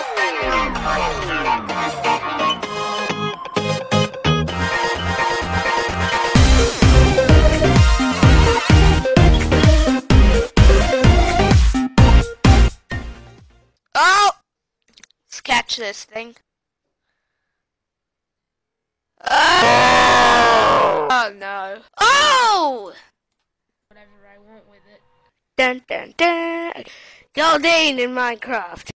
Oh! Let's catch this thing. Oh no. Oh! Whatever I want with it. Dun dun dun. Goldane in Minecraft.